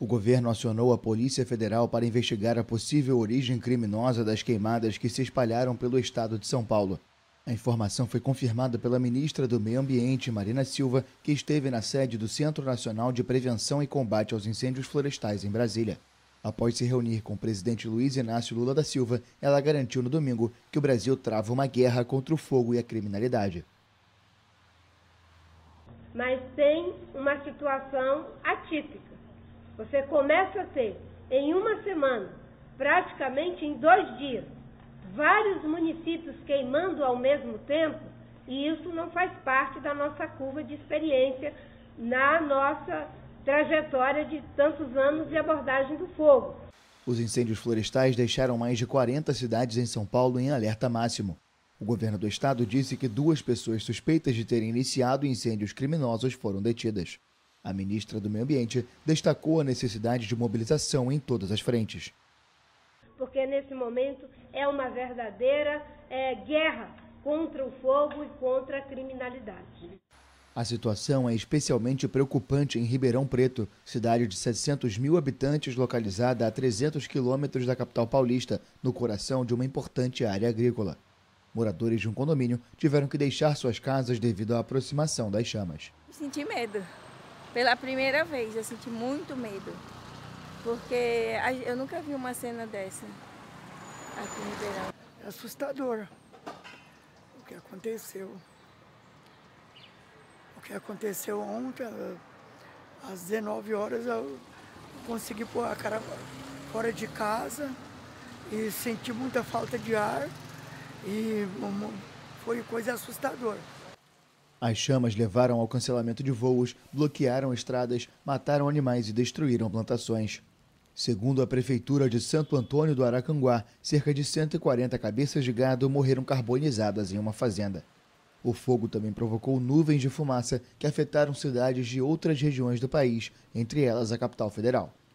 O governo acionou a Polícia Federal para investigar a possível origem criminosa das queimadas que se espalharam pelo estado de São Paulo. A informação foi confirmada pela ministra do Meio Ambiente, Marina Silva, que esteve na sede do Centro Nacional de Prevenção e Combate aos Incêndios Florestais em Brasília. Após se reunir com o presidente Luiz Inácio Lula da Silva, ela garantiu no domingo que o Brasil trava uma guerra contra o fogo e a criminalidade. Mas tem uma situação atípica. Você começa a ter, em uma semana, praticamente em 2 dias, vários municípios queimando ao mesmo tempo, e isso não faz parte da nossa curva de experiência na nossa trajetória de tantos anos de abordagem do fogo. Os incêndios florestais deixaram mais de 40 cidades em São Paulo em alerta máximo. O governo do estado disse que 2 pessoas suspeitas de terem iniciado incêndios criminosos foram detidas. A ministra do Meio Ambiente destacou a necessidade de mobilização em todas as frentes. Porque nesse momento é uma verdadeira guerra contra o fogo e contra a criminalidade. A situação é especialmente preocupante em Ribeirão Preto, cidade de 700 mil habitantes localizada a 300 quilômetros da capital paulista, no coração de uma importante área agrícola. Moradores de um condomínio tiveram que deixar suas casas devido à aproximação das chamas. Senti medo. Pela primeira vez, eu senti muito medo. Porque eu nunca vi uma cena dessa aqui em Ribeirão. É assustador o que aconteceu. O que aconteceu ontem, às 19 horas, eu consegui pôr a cara fora de casa e senti muita falta de ar e foi coisa assustadora. As chamas levaram ao cancelamento de voos, bloquearam estradas, mataram animais e destruíram plantações. Segundo a Prefeitura de Santo Antônio do Aracanguá, cerca de 140 cabeças de gado morreram carbonizadas em uma fazenda. O fogo também provocou nuvens de fumaça que afetaram cidades de outras regiões do país, entre elas a capital federal.